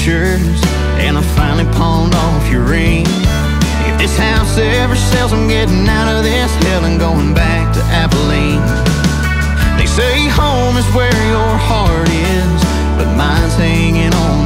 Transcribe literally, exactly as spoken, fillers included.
pictures, and I finally pawned off your ring. If this house ever sells, I'm getting out of this hell and going back to Abilene. They say home is where your heart is, but mine's hanging on